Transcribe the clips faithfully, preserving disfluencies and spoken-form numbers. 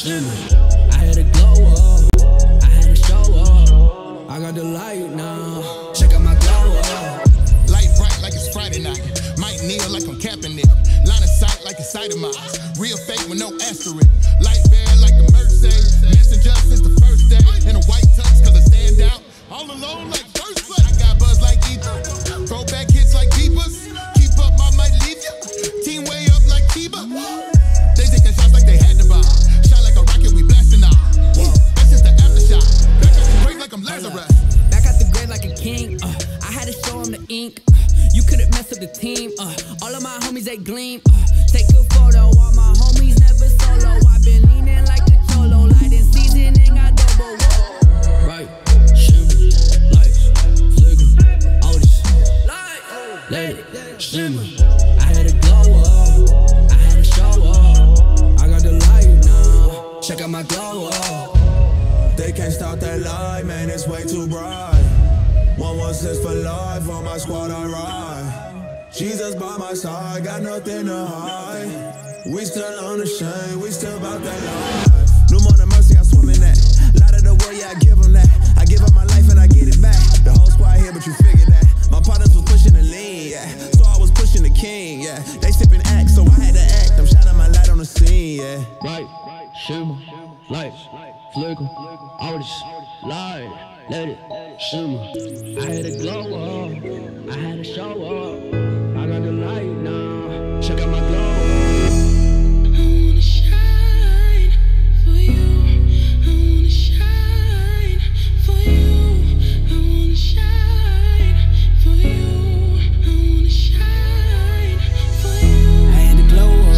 shimmer. I had a glow up, I had a show up. I got the light now, check out my glow up. Light bright like it's Friday night. Might kneel like I'm capping it. Line of sight like it's itemized. Real fake with no asterisk. Light bear like the Mercedes. Messenger since the first day. In a white tux cause I stand out. All alone like first place. I got buzz like ether. Throwback hits like beepers. Keep up, I might leave you. Team way up like Tiba. They taking shots like they had to buy. Shot like a rocket, we blasting out. That's just the aftershock. Back at the grave like I'm Lazarus. Back at the grave like a king. Uh, I had to show him the ink. Uh, you couldn't mess up the team. Uh, all of my homies, they gleam. Uh, take a photo. All my homies never solo. I've been leaning like the cholo. Light in season and got double. Whoa. Right. Shimmer. Lights. Flicker. All this. Light. Let it. Shimmer. I had to glow up. I had to show up. I got the light now. Check out my glow up. They can't stop that light, man, it's way too bright. One one six for life, on my squad I ride. Jesus by my side, got nothing to hide. We still on the shame, we still about that life. New morning mercy, I swim in that. Light of the world, yeah, I give them that. I give up my life and I get it back. The whole squad here, but you figured that. My partners was pushing the lean, yeah. So I was pushing the king, yeah. They sipping axe, so I had to act. I'm shining my light on the scene, yeah. Right, shimmer, lights, flicker, all this, light, let it shimmer. I had to glow up, I had to show up. I got the light now, check out my glow up. I wanna shine for you. I wanna shine for you. I wanna shine for you. I wanna shine for you. I had to glow up,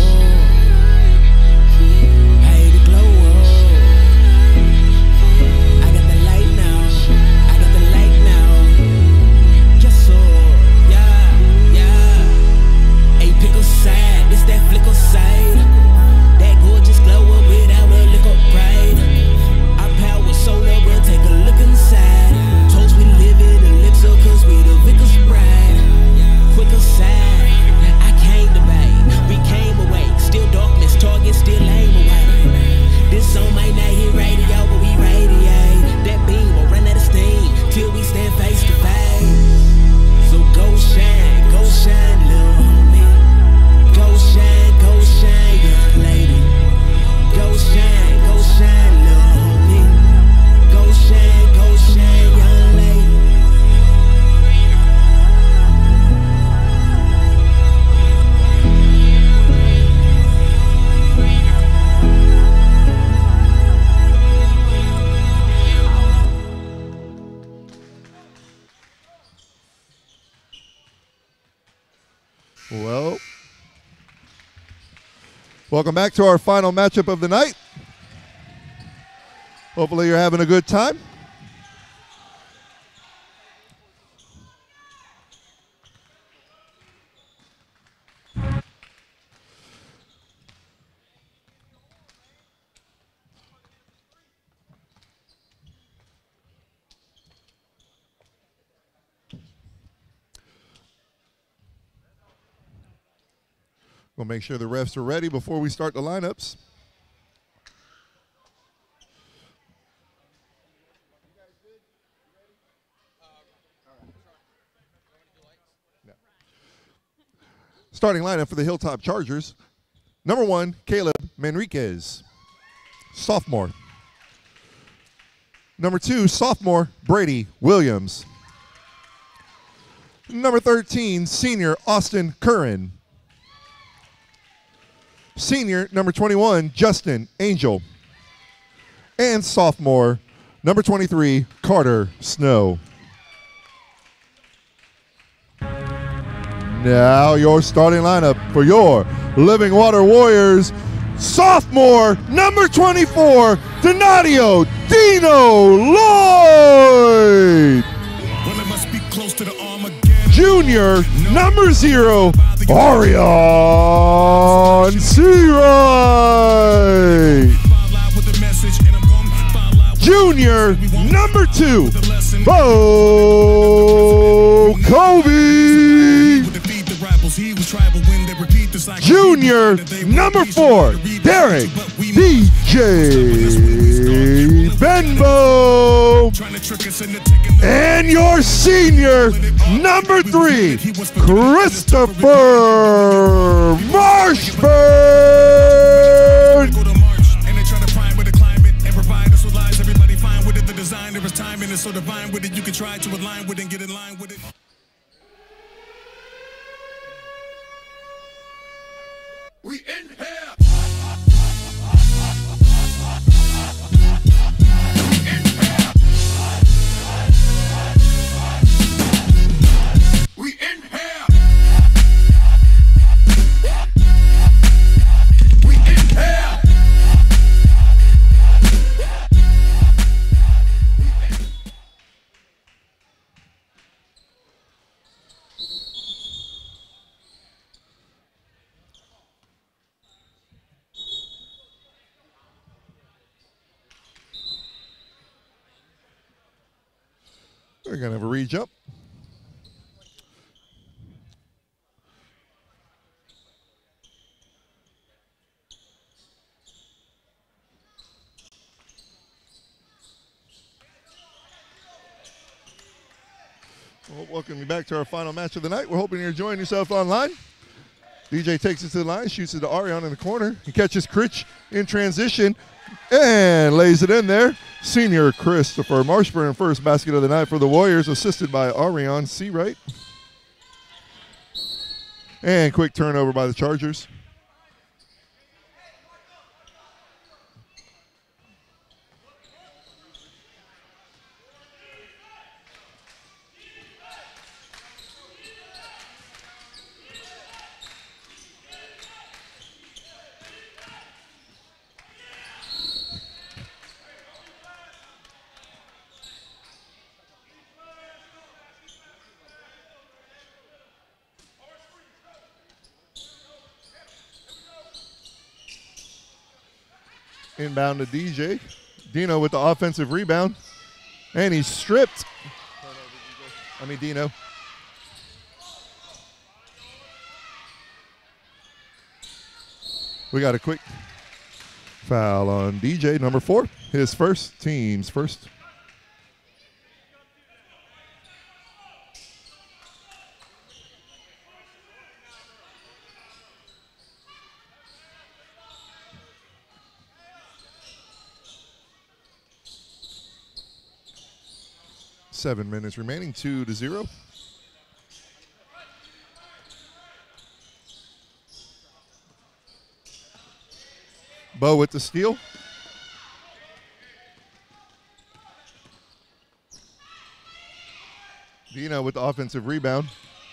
I had to glow up. I got the light now, I got the light now. Yes sir, yeah, yeah. Hey, pick a side, this that flicker side. That gorgeous glow up without a lick up pride. Our power solar, we'll take a look inside. Toast we live in elixir cause we the vicar's bride. Quicker side, I can't debate. We came away, still darkness, target still aim away. This song might not hit radio, but we radiate. That beam will run out of steam till we stand face to face. So go shine, go shine, little homie. Go shine, go shine, young lady. Go shine, go shine, little homie. Go shine, go shine, young lady. Well, welcome back to our final matchup of the night. Hopefully you're having a good time. We'll make sure the refs are ready before we start the lineups. Starting lineup for the Hilltop Chargers. Number one, Caleb Manriquez, sophomore. Number two, sophomore, Brady Williams. Number thirteen, senior, Austin Curran. Senior, number twenty-one, Justin Angel. And sophomore, number twenty-three, Carter Snow. Now your starting lineup for your Living Water Warriors. Sophomore, number twenty-four, Donadio Dino Lloyd. Well, it must be close to the Armageddon. Junior, number zero, Arion Seawright. Junior, number two, Bo Kobe. Junior, number four, Derek D J Benbow. And your senior, number three, Christopher Marshburn. And they try to prime with the climate and provide us with lies. Everybody fine with it. The design, there is time and it's so divine with it. You can try to align with it and get in line with it. We in here. We in here. We in here. We're going to have a re-jump. Well, welcome you back to our final match of the night. We're hoping you're enjoying yourself online. D J takes it to the line, shoots it to Arion in the corner. He catches Critch in transition and lays it in there. Senior Christopher Marshburn, first basket of the night for the Warriors, assisted by Arion Seawright. And quick turnover by the Chargers. Inbound to D J. Dino with the offensive rebound. And he's stripped. I mean, Dino. We got a quick foul on D J, number four. His first, team's first. Seven minutes remaining, two to zero. Bo with the steal. Dino with the offensive rebound.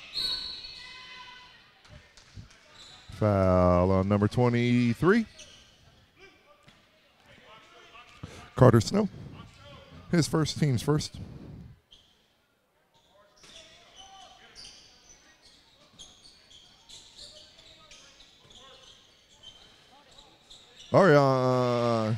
Foul on number twenty-three. Carter Snow. His first, team's first. Arion.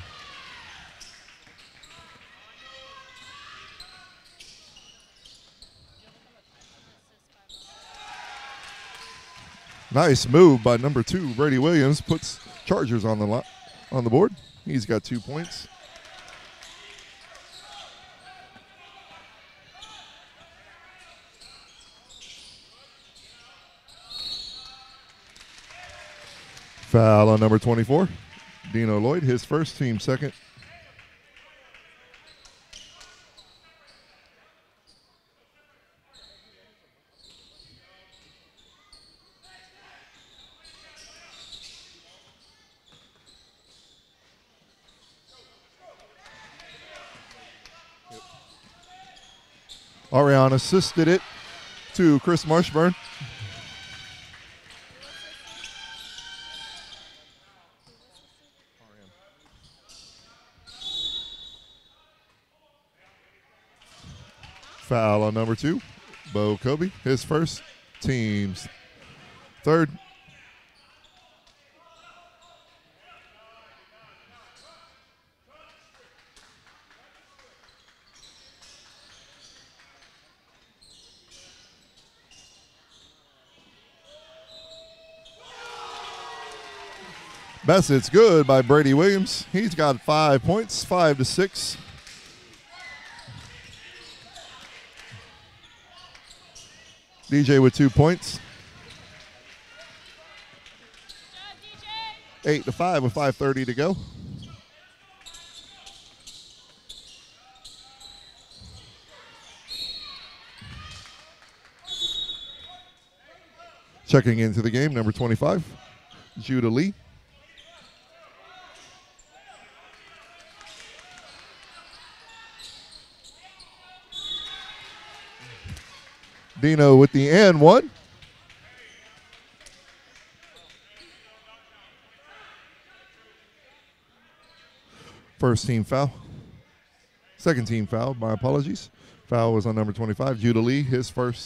Nice move by number two, Brady Williams. Puts Chargers on the lot, on the board. He's got two points. Foul on number twenty-four. Dino Lloyd, his first, team second. Arion assisted it to Chris Marshburn. Foul on number two, Bo Kobe. His first, team's third. Baskett's good by Brady Williams. He's got five points, five to six. D J with two points. Eight to five with five thirty to go. Checking into the game, number twenty-five, Judah Lee. Dino with the and one. First team foul. Second team foul, my apologies. Foul was on number twenty-five, Judah Lee, his first.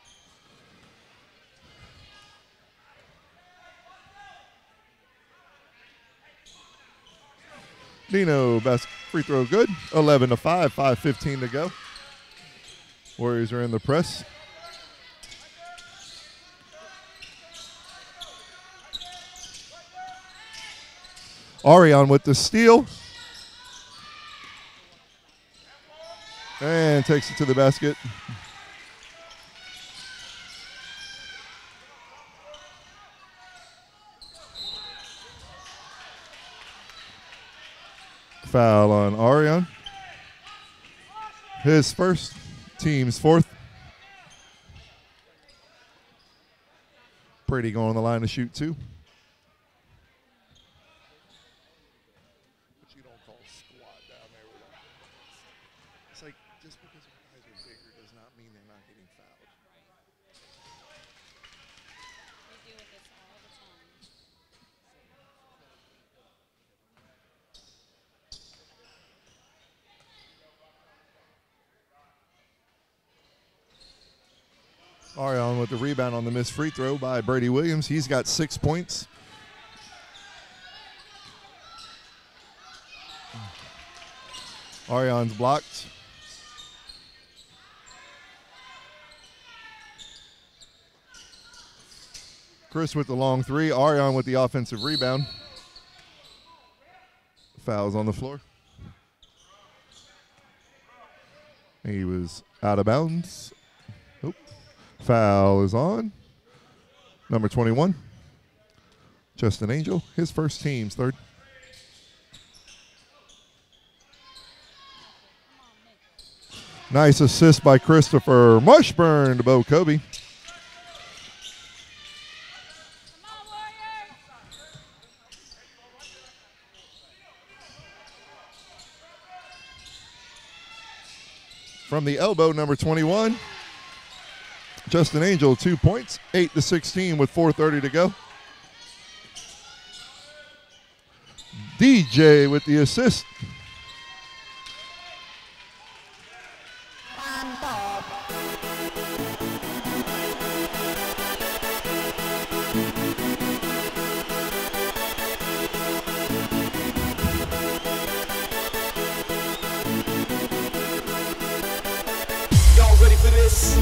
Dino, best free throw good. eleven to five, five fifteen to go. Warriors are in the press. Arion with the steal. And takes it to the basket. Foul on Arion. His first, team's fourth. Brady going on the line to shoot two. But you don't call squat down there with them. It's like just because guys are bigger does not mean they're not getting fouled. We deal with this all the time. Arion with the rebound on the missed free throw by Brady Williams. He's got six points. Arion's blocked. Chris with the long three. Arion with the offensive rebound. Fouls on the floor. He was out of bounds. Oop. Foul is on. Number twenty-one. Justin Angel, his first team's third. Nice assist by Christopher Mushburn to Bo Kobe. From the elbow, number twenty-one. Justin Angel, two points, eight to sixteen with four thirty to go. D J with the assist. Y'all ready for this?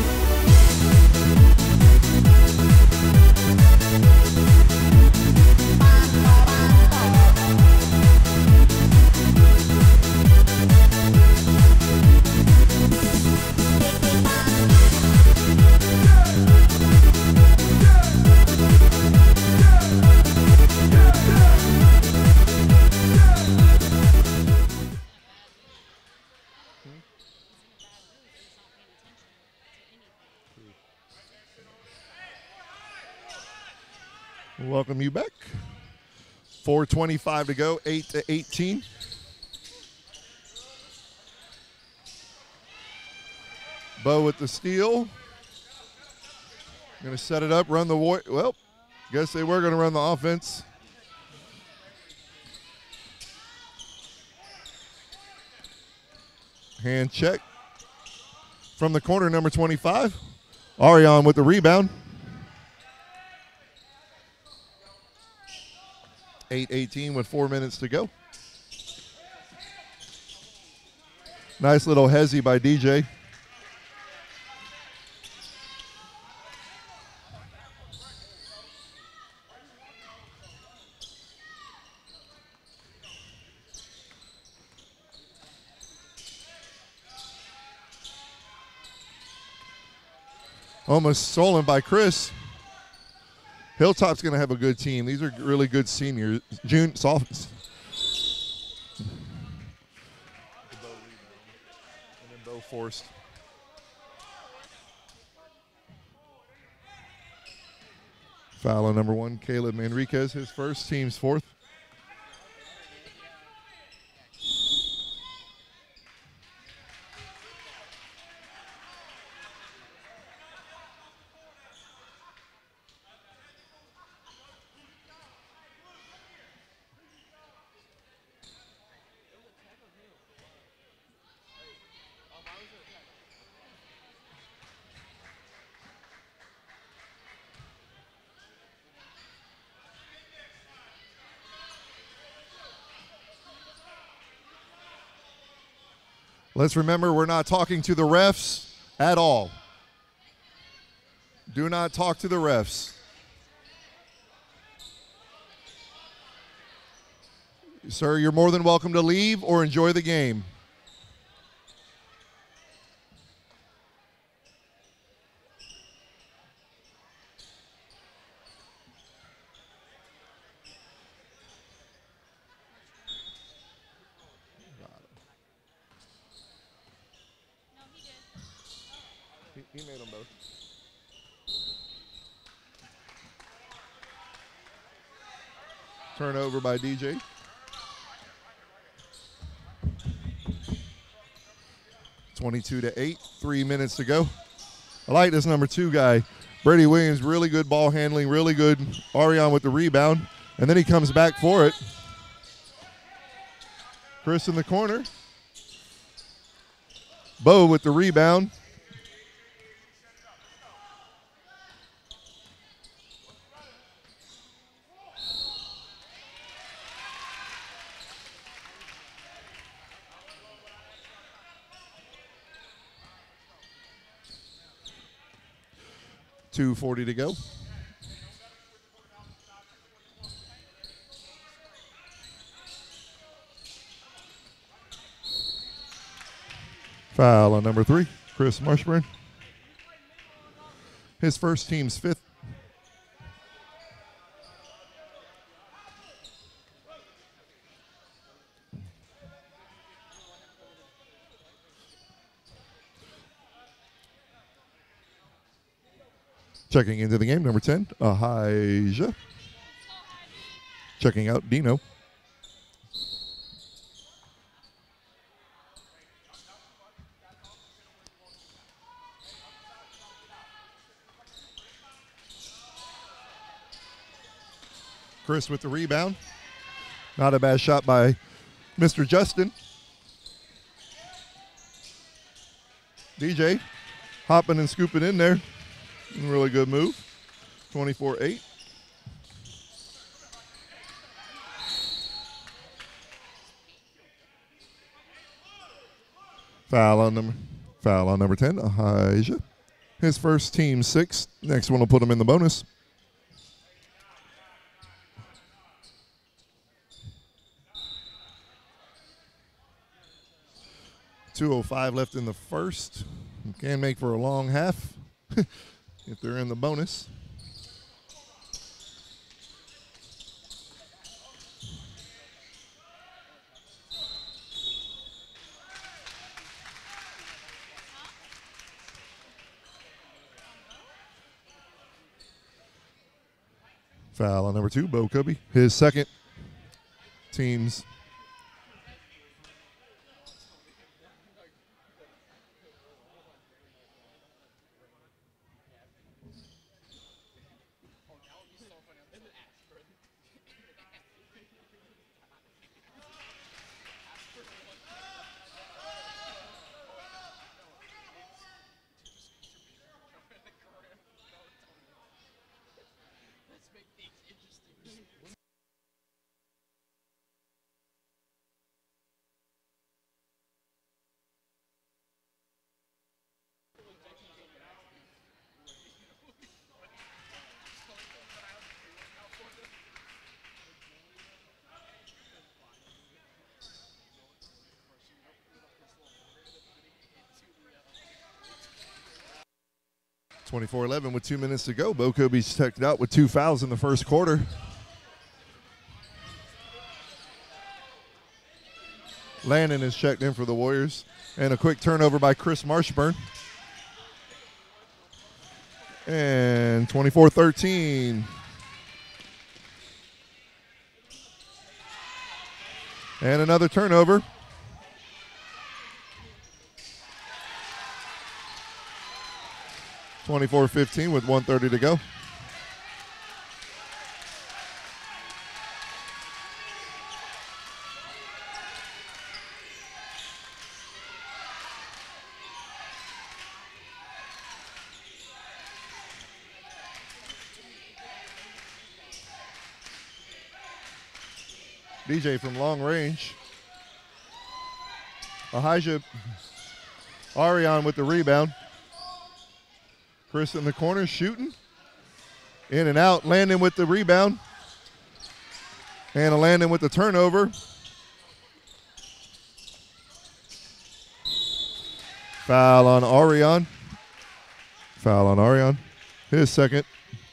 Welcome you back. four twenty-five to go, eight to eighteen. Bo with the steal. Going to set it up, run the war. Well, guess they were going to run the offense. Hand check. From the corner, number twenty-five. Arion with the rebound. eight eighteen with four minutes to go. Nice little hezzy by D J. Almost stolen by Chris. Hilltop's going to have a good team. These are really good seniors. June soft. And then Bo forced. Foul on number one, Caleb Manriquez, his first, team's fourth. Let's remember, we're not talking to the refs at all. Do not talk to the refs. Sir, you're more than welcome to leave or enjoy the game. He made them both. Turnover by D J. twenty-two to eight, three minutes to go. I like this number two guy. Brady Williams, really good ball handling, really good. Arion with the rebound, and then he comes back for it. Chris in the corner. Bo with the rebound. two forty to go. Foul on number three, Chris Marshburn. His first, team's fifth. Checking into the game, number ten, Ahijah. Checking out, Dino. Chris with the rebound. Not a bad shot by Mister Justin. D J hopping and scooping in there. Really good move. twenty-four eight. Foul on number foul on number ten, Ahijah. His first, team six. Next one will put him in the bonus. two oh five left in the first. Can make for a long half if they're in the bonus. Foul on number two, Bo Cubby. His second, team's twenty-four eleven with two minutes to go. Bo Kobe's checked out with two fouls in the first quarter. Landon is checked in for the Warriors. And a quick turnover by Chris Marshburn. And twenty-four thirteen. And another turnover. twenty-four fifteen with one thirty to go. D J from long range. Ahijah Arion with the rebound. Chris in the corner shooting. In and out. Landon with the rebound. And a Landon with the turnover. Foul on Arion. Foul on Arion. His second.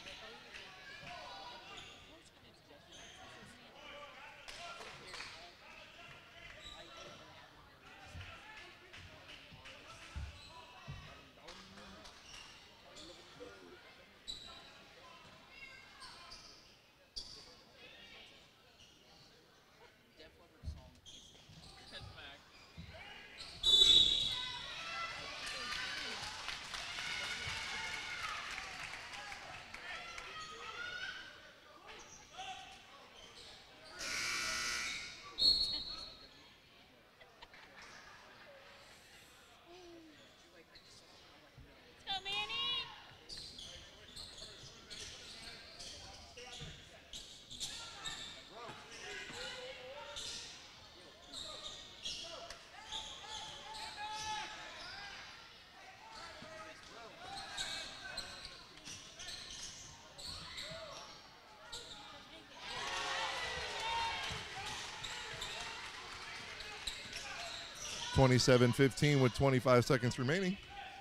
twenty-seven fifteen with twenty-five seconds remaining.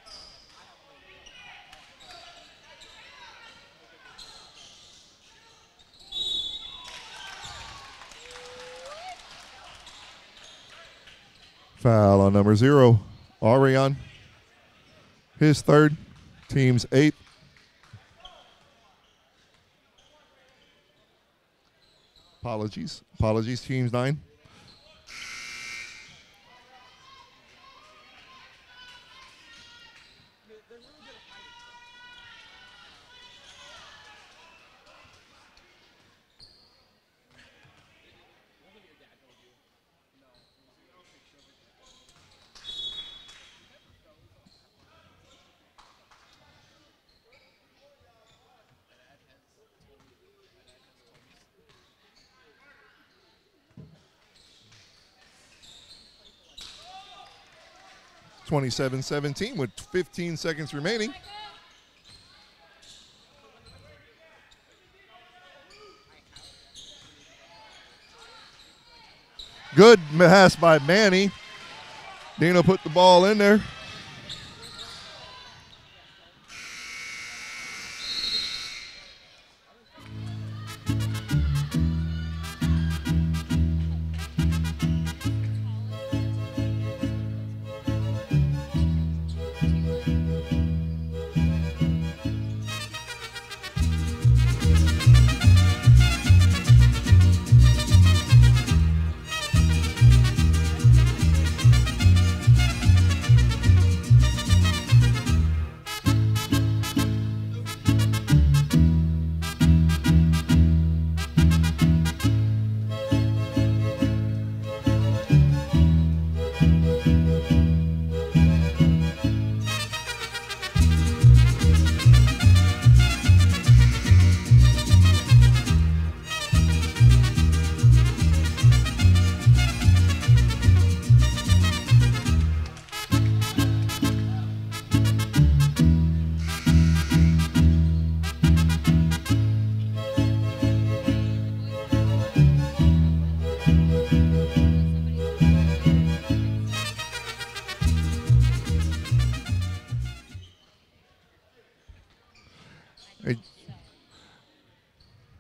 Foul on number zero, Arion. His third, team's eighth. Apologies. Apologies, team's nine. twenty-seven seventeen with fifteen seconds remaining. Good pass by Manny. Dino put the ball in there.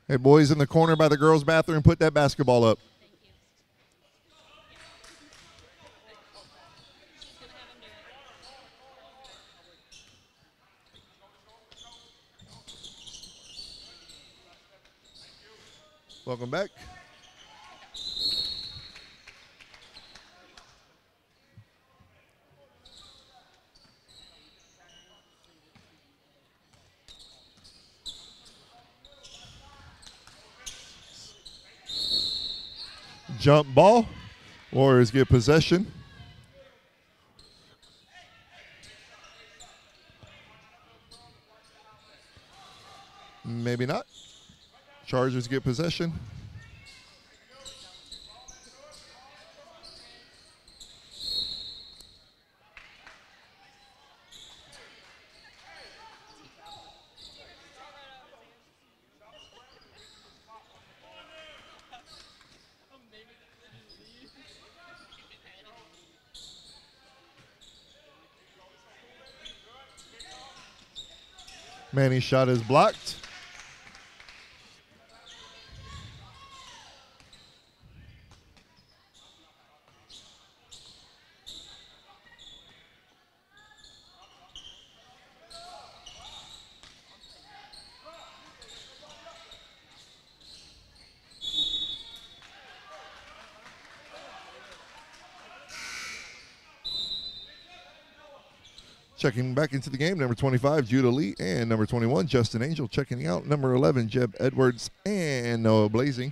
Hey, boys in the corner by the girls' bathroom, put that basketball up. Welcome back. Jump ball. Warriors get possession. Maybe not. Chargers get possession. Manny's shot is blocked. Checking back into the game, number twenty-five, Judah Lee, and number twenty-one, Justin Angel. Checking out number eleven, Jeb Edwards, and Noah Blazing.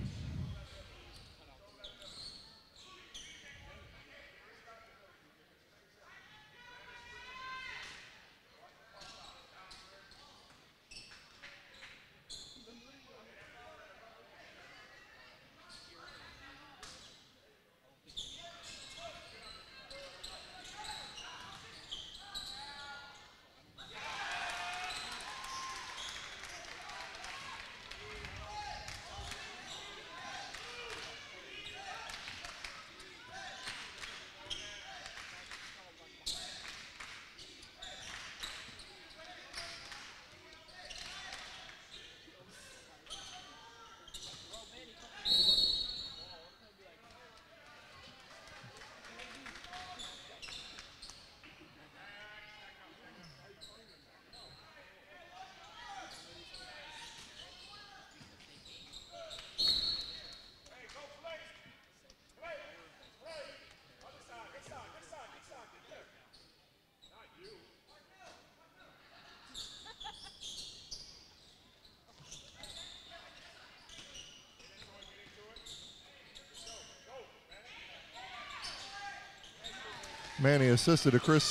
Manny assisted to Chris.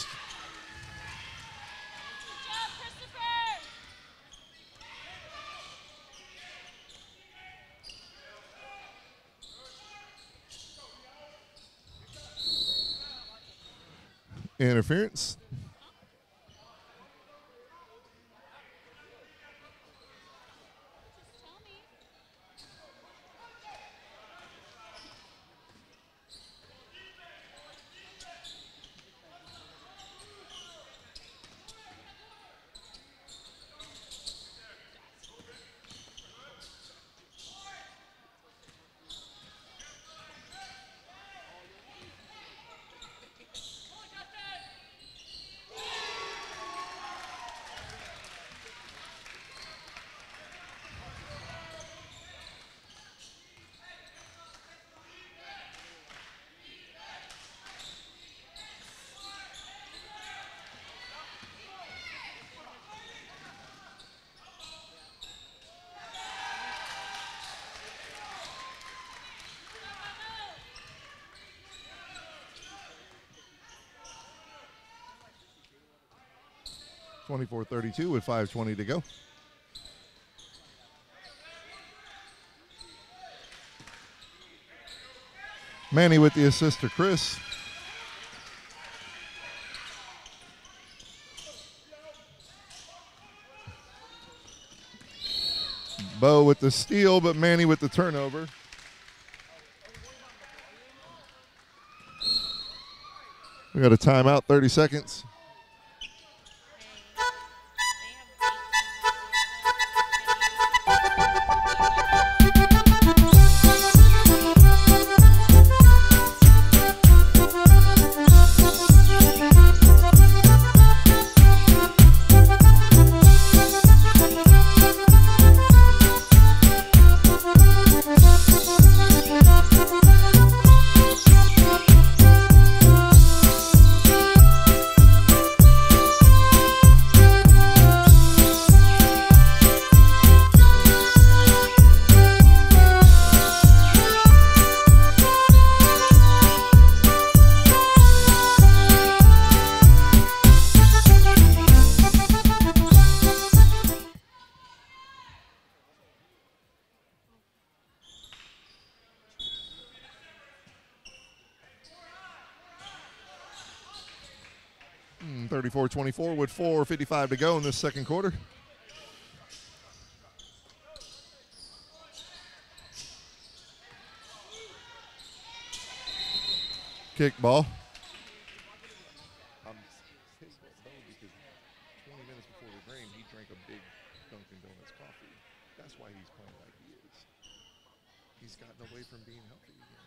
Interference. twenty-four thirty-two with five twenty to go. Manny with the assist to Chris. Bo with the steal, but Manny with the turnover. We got a timeout, thirty seconds. thirty-four twenty-four with four fifty-five to go in this second quarter. Kick ball. I'm pissed at Bo because twenty minutes before the game, he drank a big Dunkin' Donuts coffee. That's why he's playing like he is. He's gotten away from being healthy again.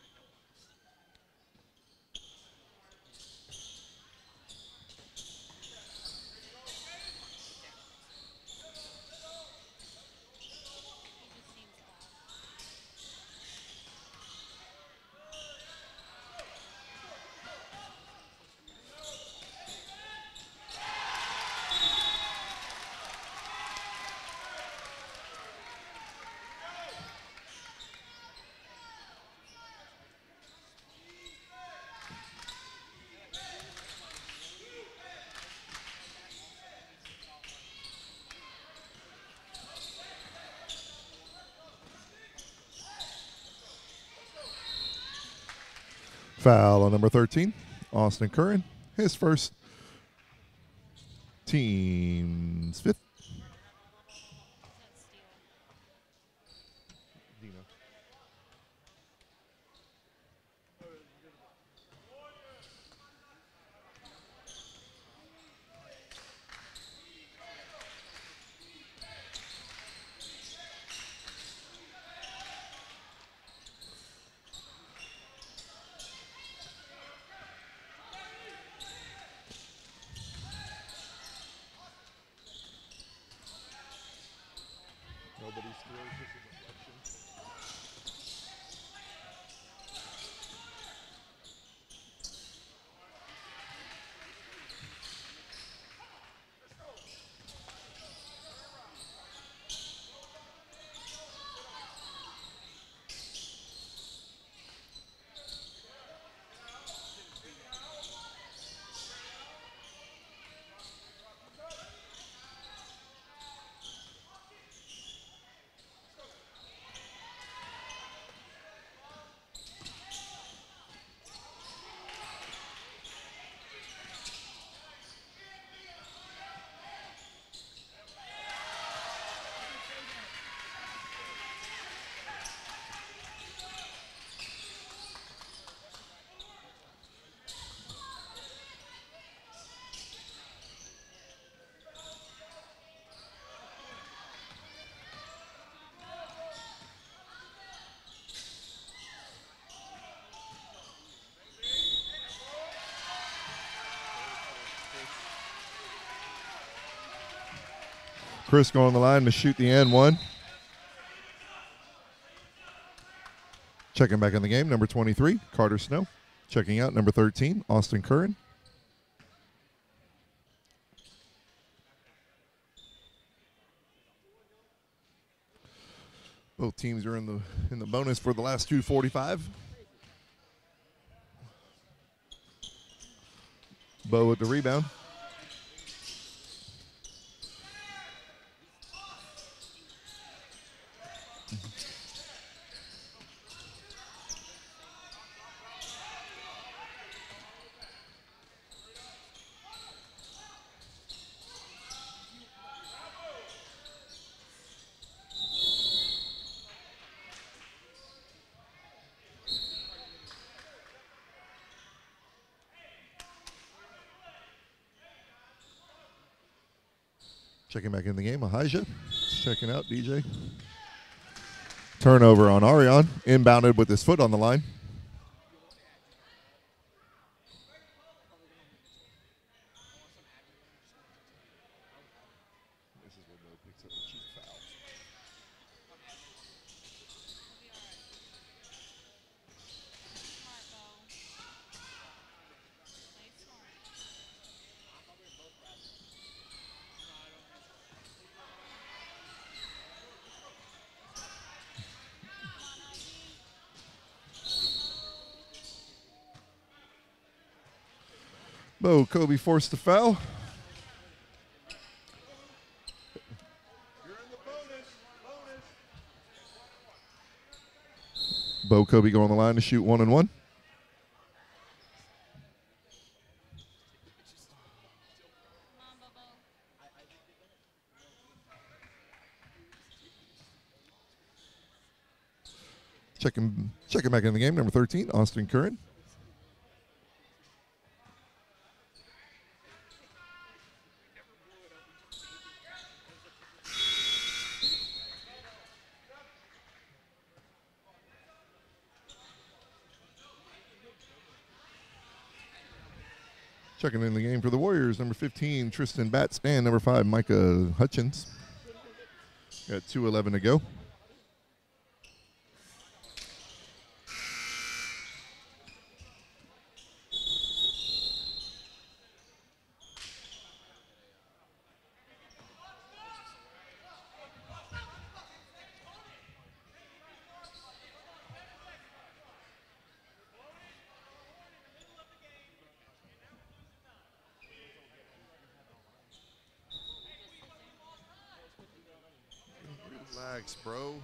Foul on number thirteen, Austin Curran. His first, team's fifth. Dino. Nobody steals. This is a deflection. Chris going on the line to shoot the and one. Checking back in the game, number twenty-three, Carter Snow. Checking out, number thirteen, Austin Curran. Both teams are in the in the bonus for the last two forty-five. Bo with the rebound. Checking back in the game, Ahijah. Checking out, D J. Turnover on Arion. Inbounded with his foot on the line. This is where Bo picks up the cheap foul. Bo Kobe forced the foul. Bo Kobe go on the line to shoot one and one. Checking, checking back in the game, number thirteen, Austin Curran. Checking in the game for the Warriors, number fifteen, Tristan Batts, and number five, Micah Hutchins. Got two eleven to go. Relax, bro.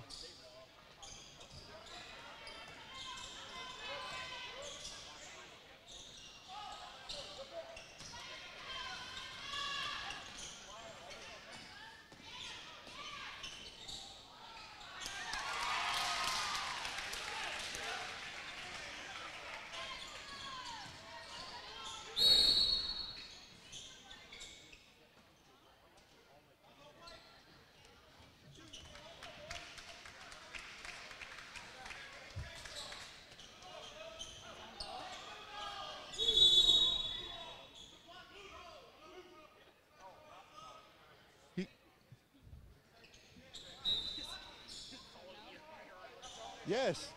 Yes.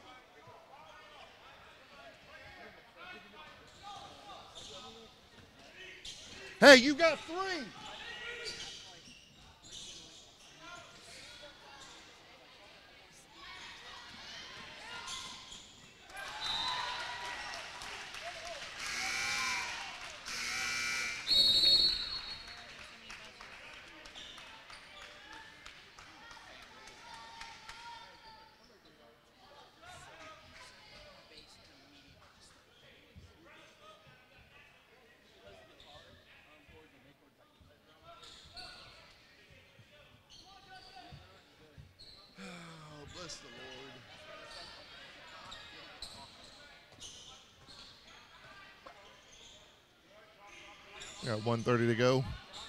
Hey, you got three. Bless the Lord. Got one thirty to go.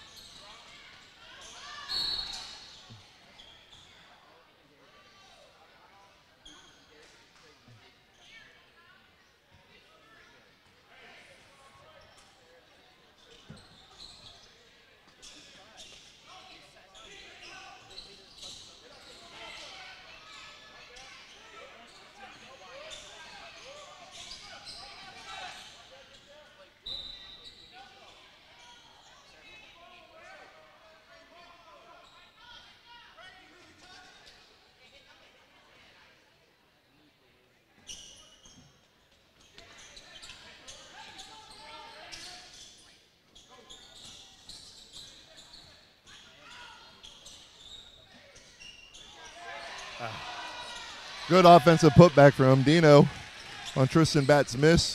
Good offensive putback from Dino on Tristan Batts' miss.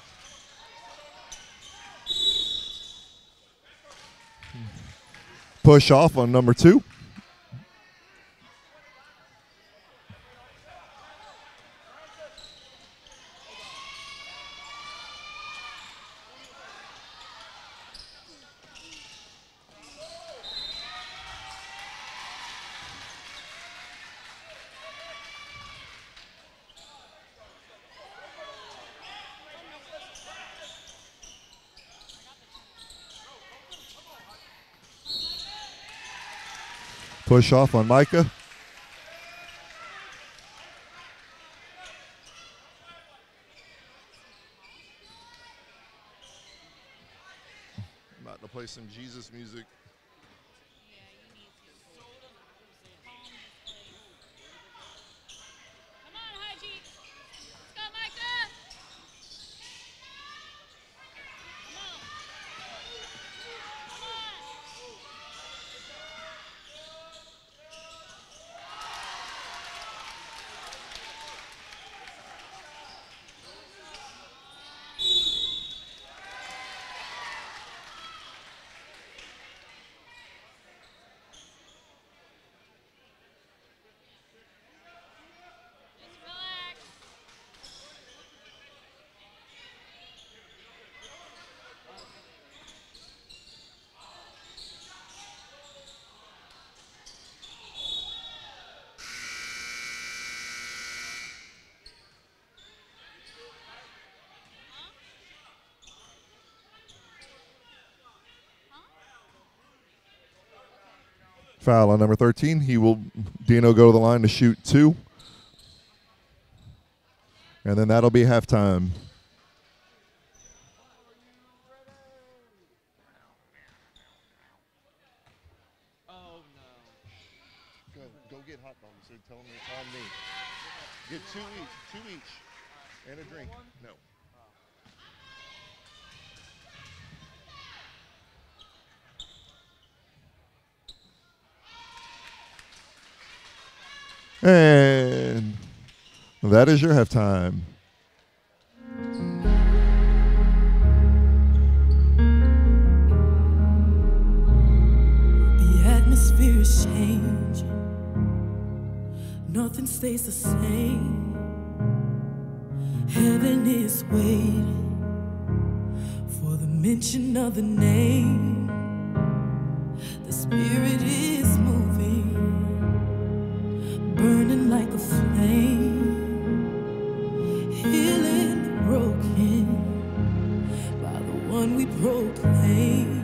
Push off on number two. Push off on Micah. About to play some Jesus music. Come on, Haji. Let's go, Micah. Come on. Come on. Foul on number thirteen. He will, Dino, go to the line to shoot two. And then that'll be halftime. Go, go get hot dogs. They tell me it's on me. Get two each, two each, and a drink. No. And that is your halftime. The atmosphere is changing. Nothing stays the same. Heaven is waiting for the mention of the name. The Spirit is moving, burning like a flame, healing the broken by the one we proclaim.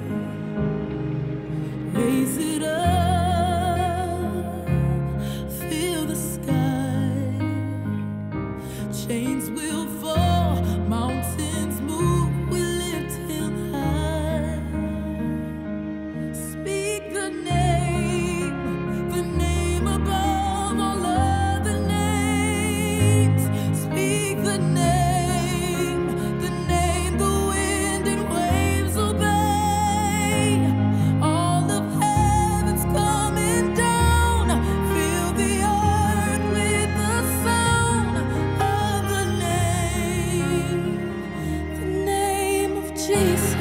Raise it up, feel the sky. Chains will fall, mountains move, we lift him high. Speak the name, the name above all other names. Speak the name, the name the wind and waves obey. All of heaven's coming down. Fill the earth with the sound of the name, the name of Jesus.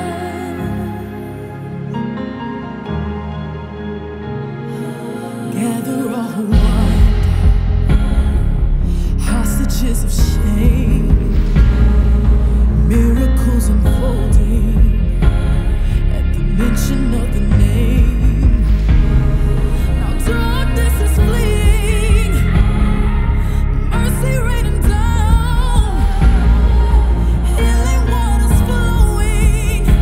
Gather all who wander, hostages of shame, miracles unfolding at the mention of the name. Now darkness is fleeing, mercy raining down, healing waters flowing.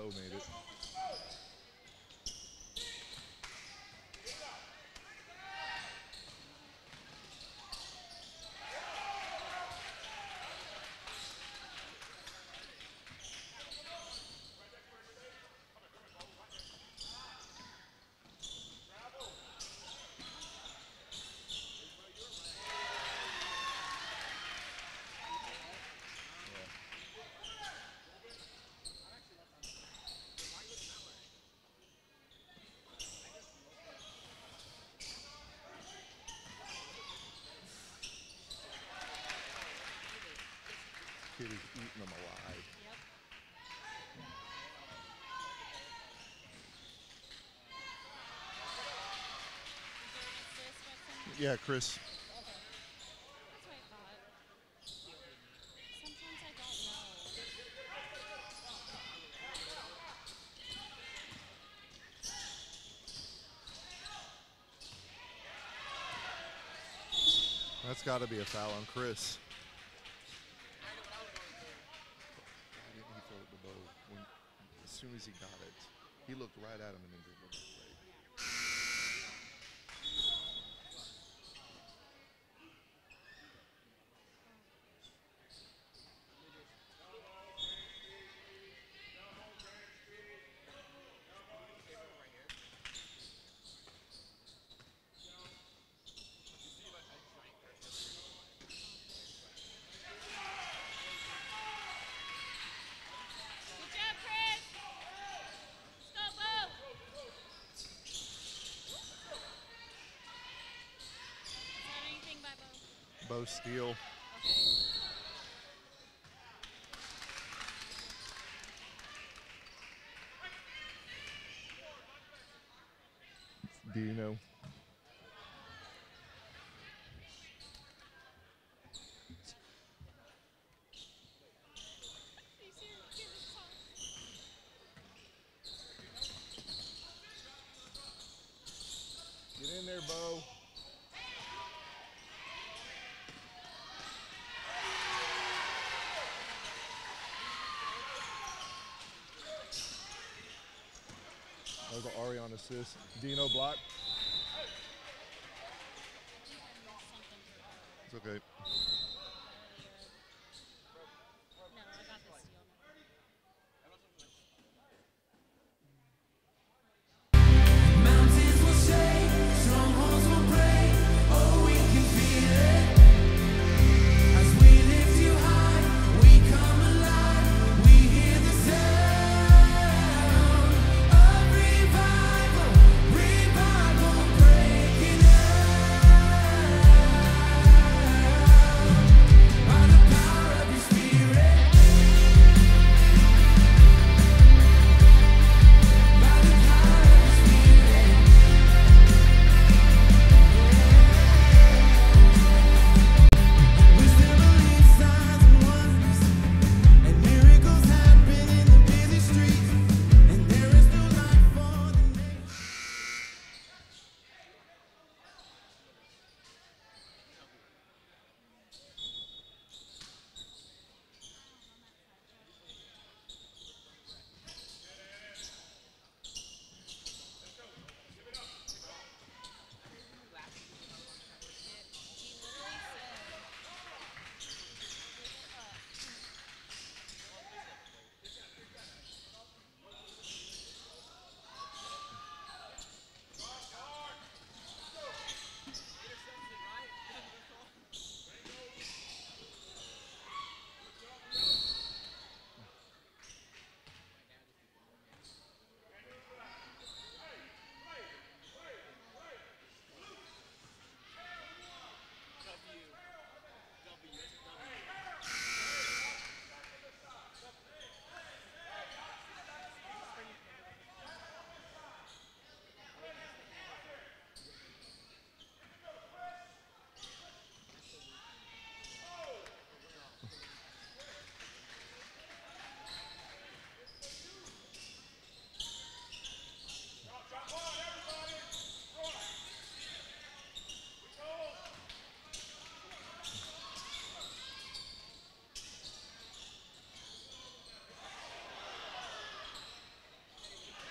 Bo made it. Kid is eating them alive. Yeah, Chris. That's what I thought. Sometimes I don't know. That's got to be a foul on Chris. Why didn't he throw it to Bo? When, as soon as he got it, he looked right at him and then dribbled it. Good job, Chris. Let's go, Bo. Is that anything by Bo? Bo steal. Okay. Do you know? You see her give us all. Get in there, Bo. That was an Arion assist. Dino block. It's okay. No, I got the steal. Mountains will shake, strongholds will break. Oh, we can feel it. As we lift you high, we come alive. We hear the sound of revival, revival breaking out.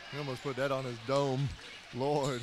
He almost put that on his dome. Lord.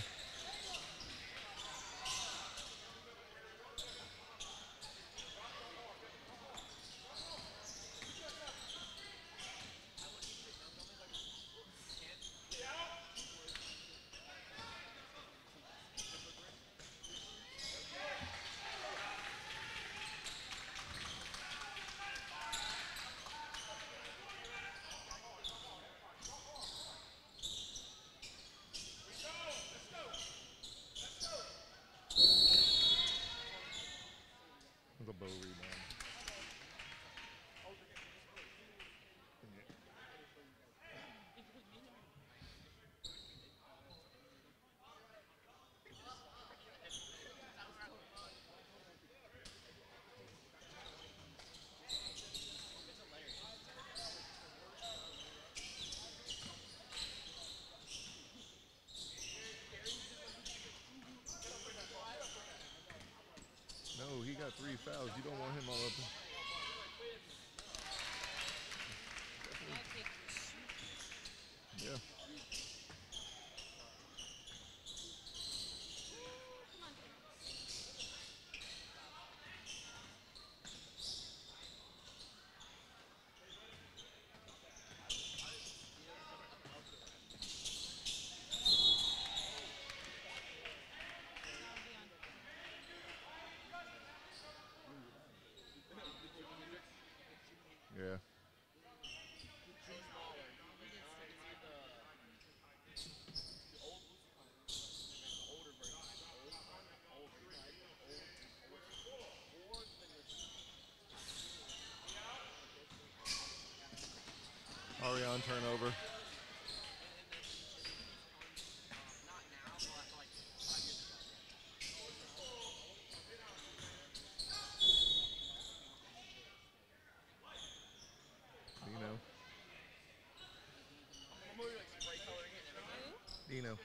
The bow rebound. No, he got three fouls. You don't want him all up. Yeah. Yeah. Ariane turnover. Dino. Dino.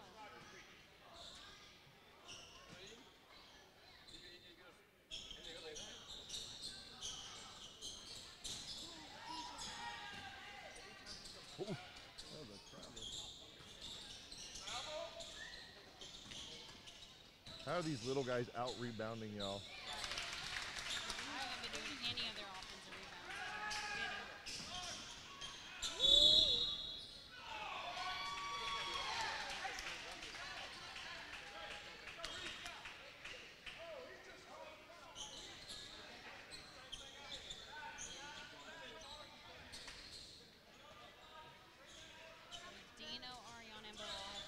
Ooh, that was a travel. How are these little guys out rebounding y'all? I haven't been doing any of their offensive rebounds. Dino, Ariane, and Bo all have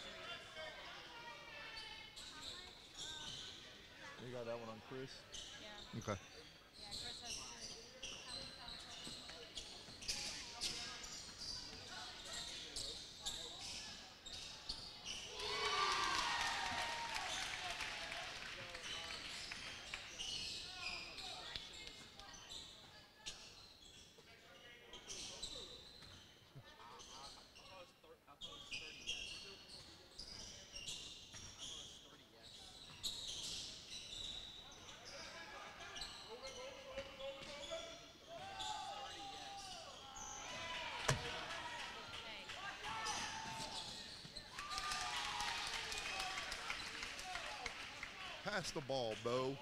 three. You got that one on Chris? Yeah. Okay. Yeah, Chris has three. Pass the ball, Bo.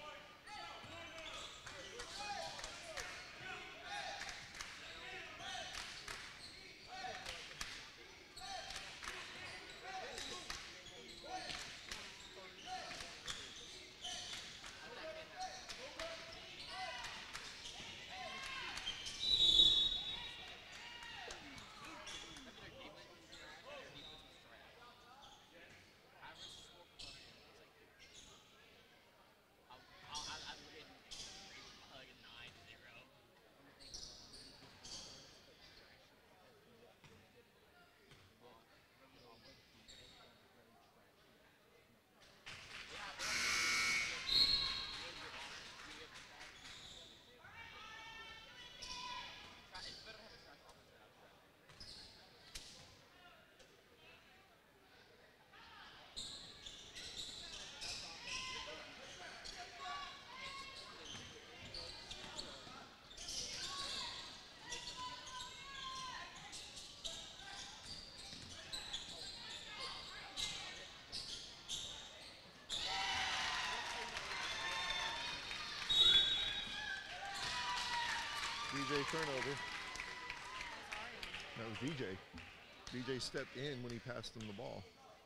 D J turnover. That was D J. D J stepped in when he passed him the ball.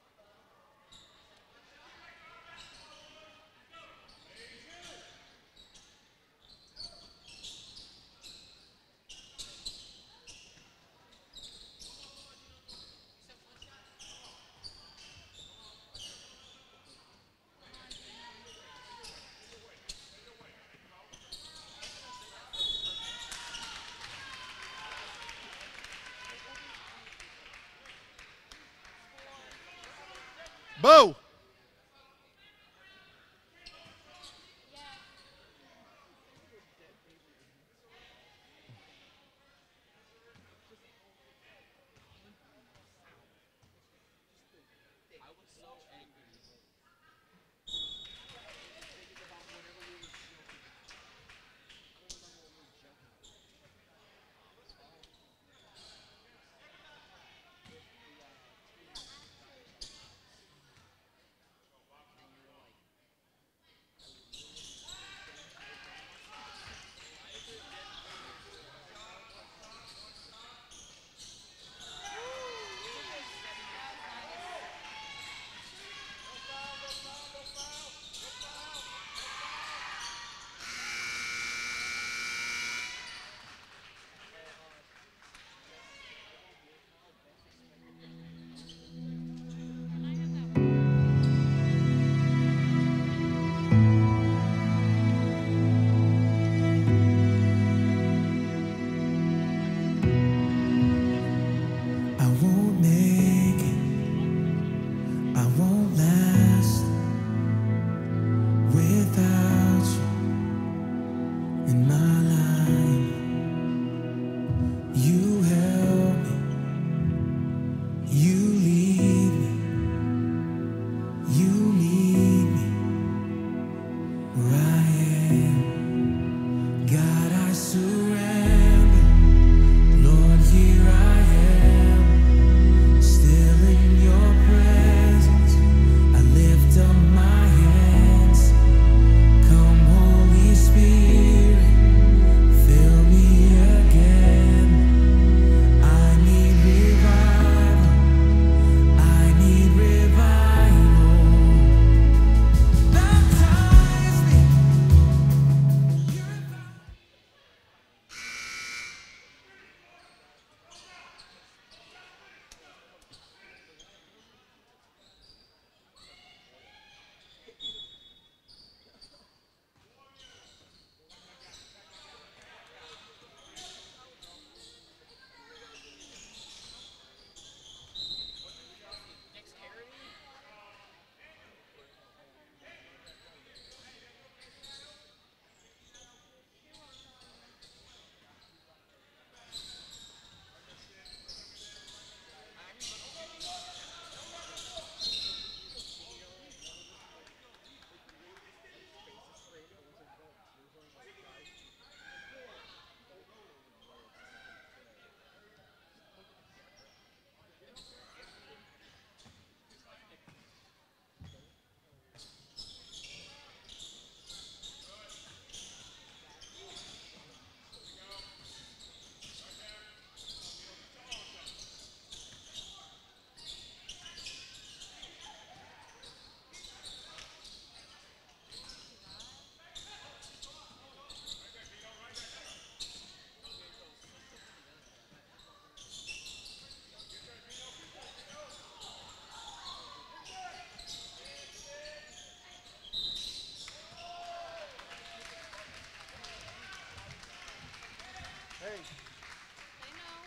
Bo! I won't make it, I won't last without you in my life. You help me, you lead me, you meet me where I am. God, I surrender, Lord, here I am. Still in your presence, I lift up my hands. Come, Holy Spirit, fill me again. I need revival, I need revival. Baptize me, purify. Hey. They know.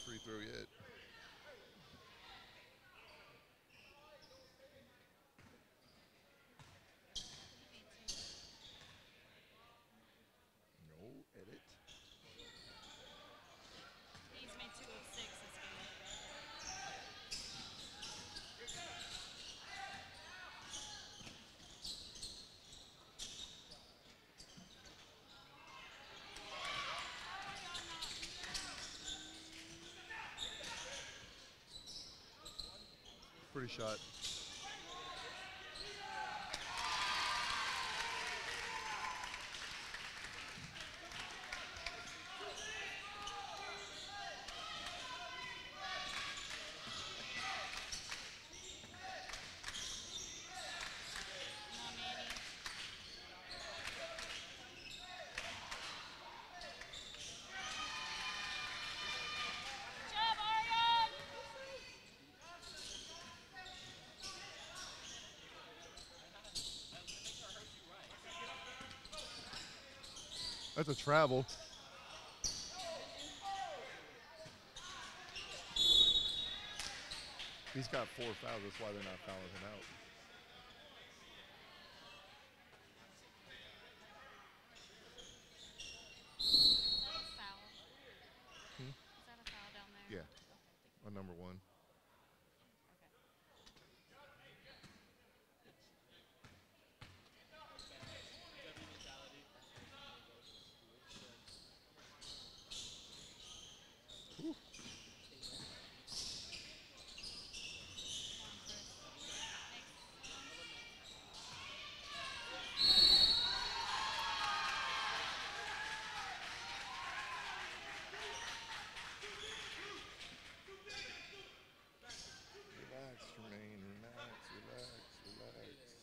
free throw yet. No edit. He's made two of six this game. Pretty shot. Come on, Manny. Good job, Ariane! That's a travel. He's got four fouls. That's why they're not fouling him out. Is that a foul? Hmm? Is that a foul down there? Yeah. Okay, thank you. On number one. Okay. Whew. Come on, Chris. Next. Relax, Jermaine. Relax, relax, relax.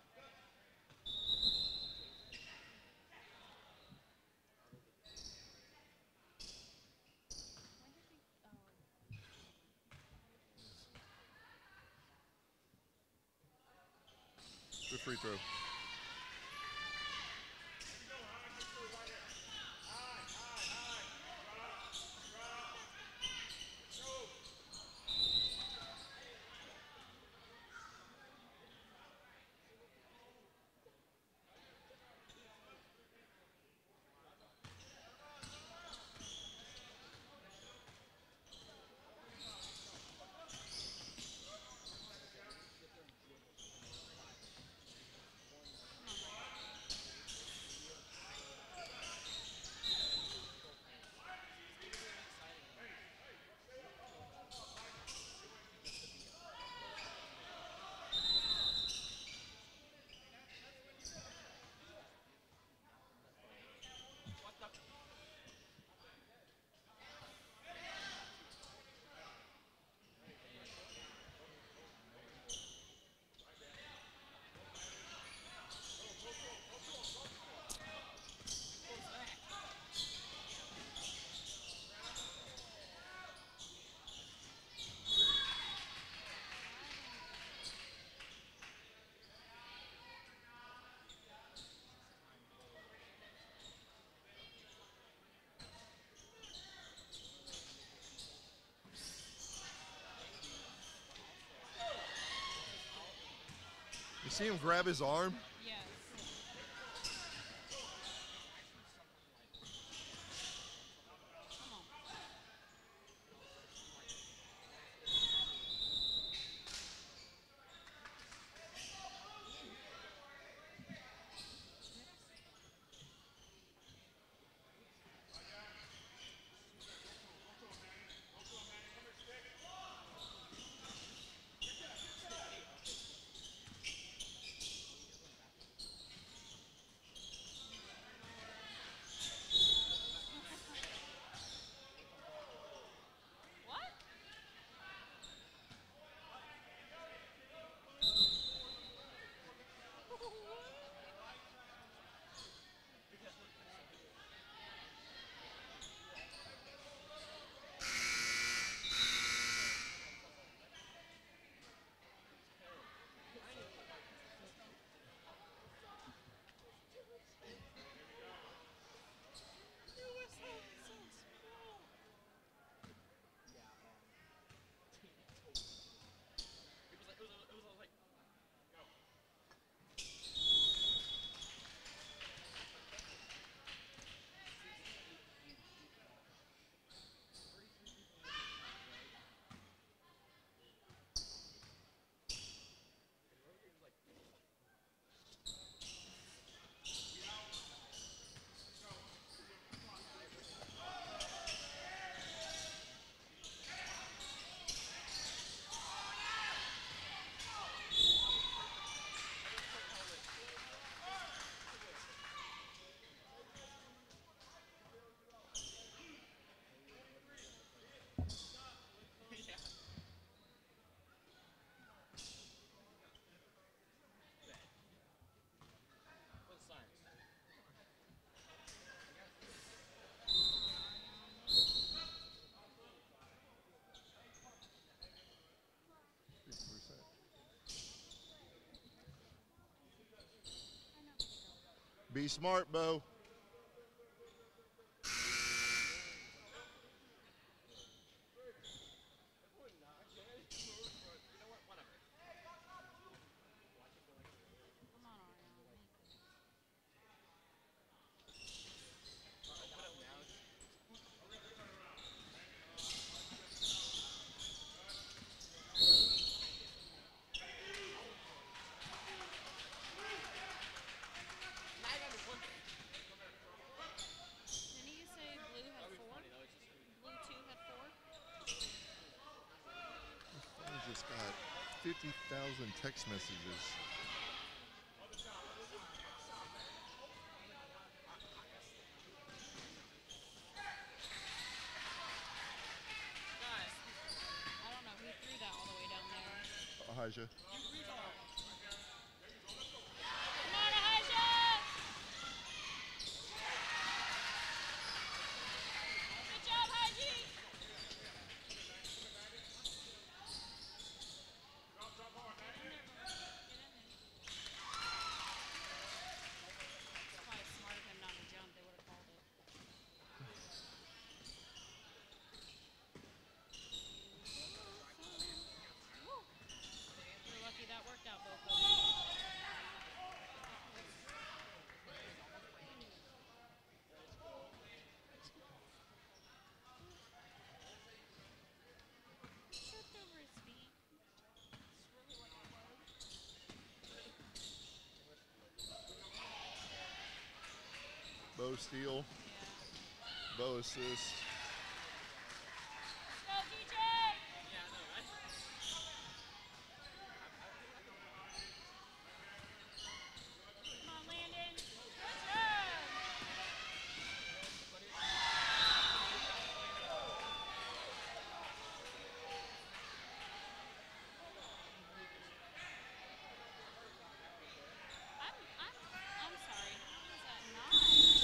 When did we? Oh. Good free throw. You see him grab his arm? Yes. Come on. Be smart, Bo. Come on, Ariana. Didn't you say blue had four? Blue two had four? I just got fifty thousand text messages. I don't know who threw that all the way down there. Ahijah. Come on, Ahijah! Good job, Haji! It's probably smart of him not to jump. They would have called it. Woo. You're lucky that worked out, Boko. Tripped over his feet. That's really what it was. Bo steal. Bo assist. Go, D J! Come on, Landon. Good job! I'm, I'm, I'm sorry. How is that not?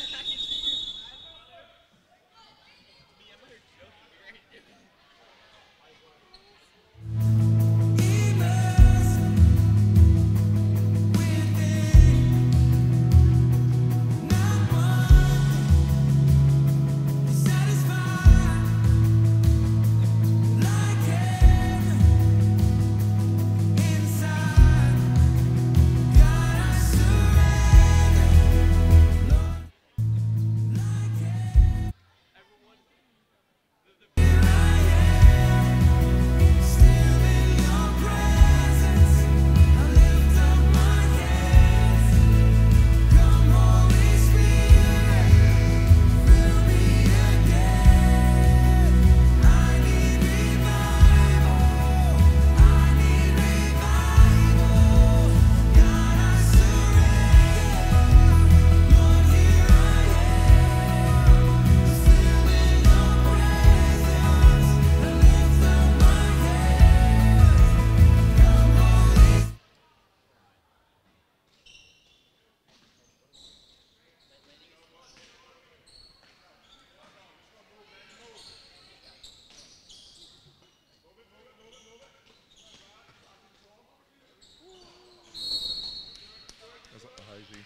That's Ahijah.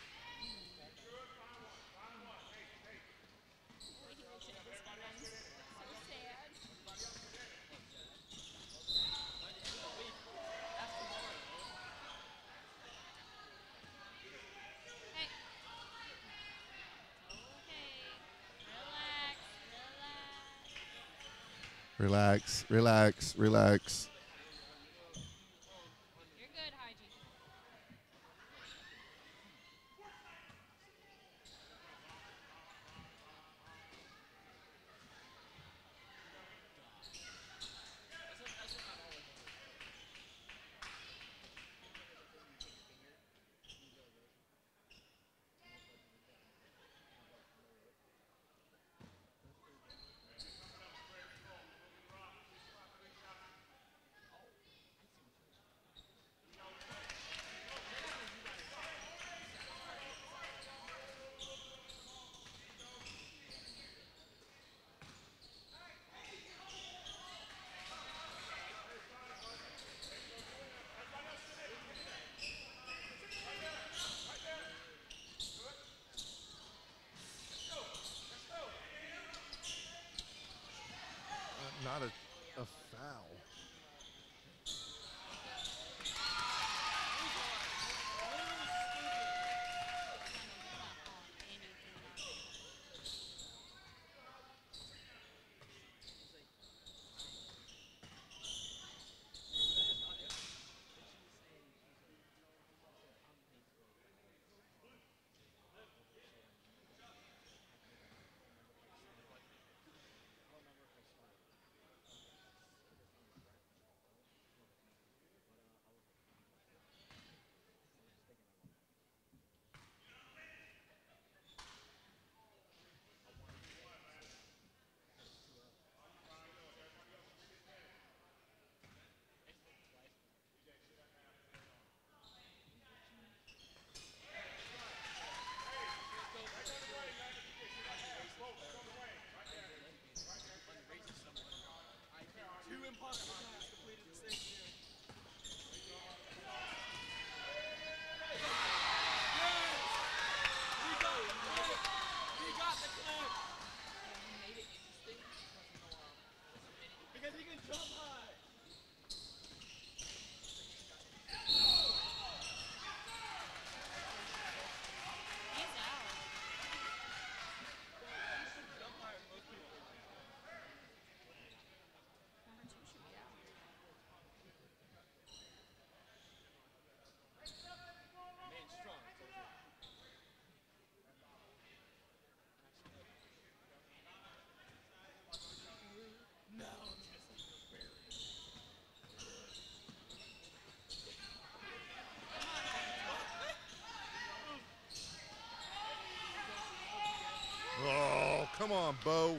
Hey. Okay. Relax. Relax. Relax, relax, relax. You're good, Haji. not a, a foul. Two impossible shots completed the same year. He got the clip! He got the clip! He made it interesting because, you know, um, Because he can jump high! He's out. He should jump higher than most people. Number two should be out. Man, strong. So Oh, come on, Bo.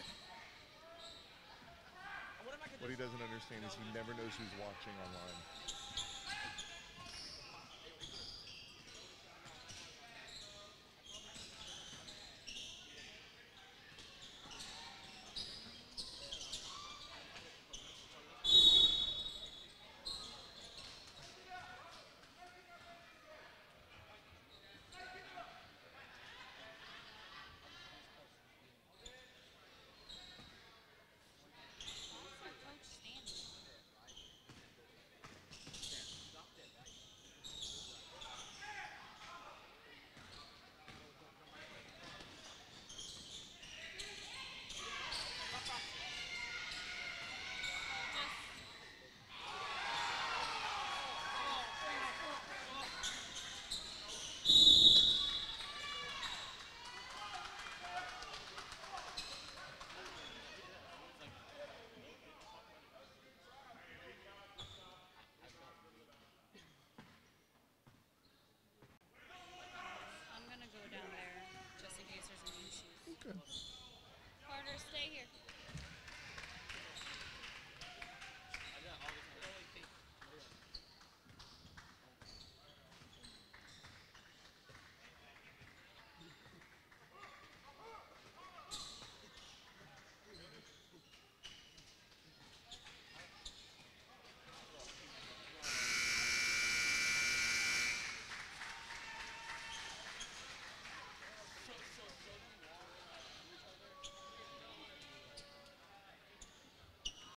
What he doesn't understand is he never knows who's watching online.